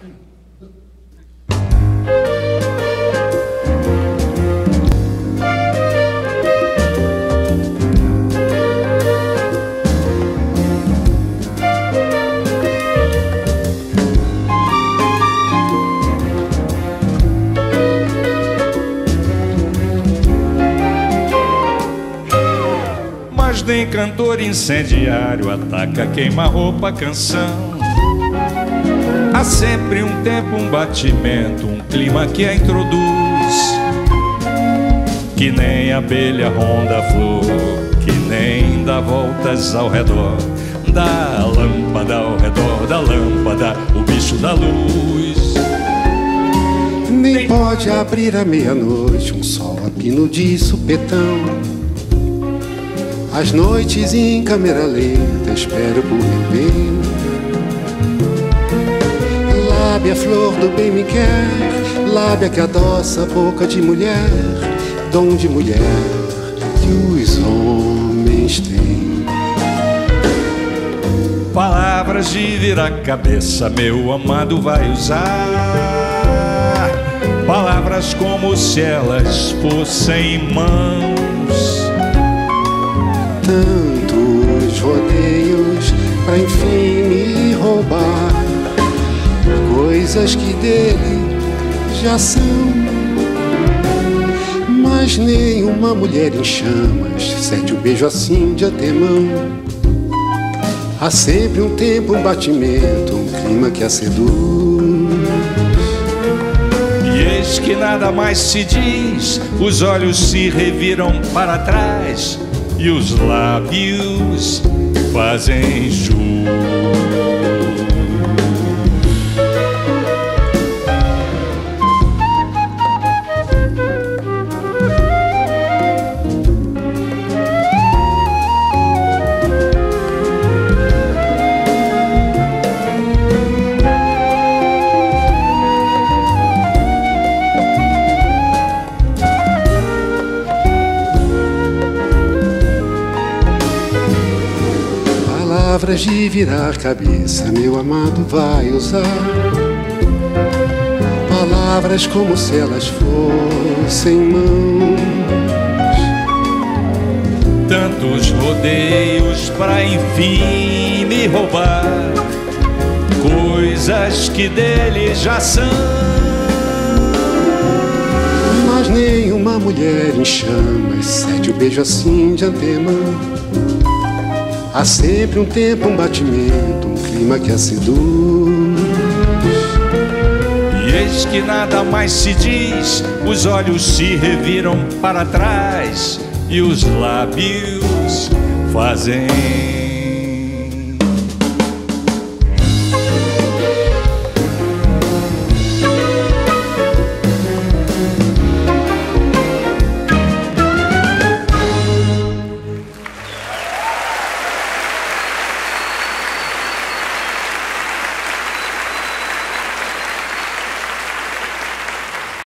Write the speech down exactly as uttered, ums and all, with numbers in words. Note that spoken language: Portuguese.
Nem cantor incendiário ataca, queima roupa, canção. Há sempre um tempo, um batimento, um clima que a introduz. Que nem abelha ronda a flor, que nem dá voltas ao redor da lâmpada, ao redor da lâmpada, o bicho da luz. Nem pode abrir à meia-noite um sol a pino de supetão. As noites em câmera lenta espero por meu bem. Lábia, flor do bem me quer, lábia que adoça a boca de mulher, dom de mulher que os homens têm. Palavras de virar cabeça, meu amado vai usar. Palavras como se elas fossem mãos. Tantos rodeios pra enfim me roubar coisas que dele já são. Mas nenhuma mulher em chamas cede um beijo assim de antemão. Há sempre um tempo, um batimento, um clima que a seduz. E eis que nada mais se diz, os olhos se reviram para trás e os lábios fazem jus. Palavras de virar cabeça, meu amado vai usar. Palavras como se elas fossem mãos. Tantos rodeios pra enfim me roubar coisas que dele já são. Mas nenhuma mulher em chamas cede o beijo assim de antemão. Há sempre um tempo, um batimento, um clima que a seduz. E eis que nada mais se diz, os olhos se reviram para trás e os lábios fazem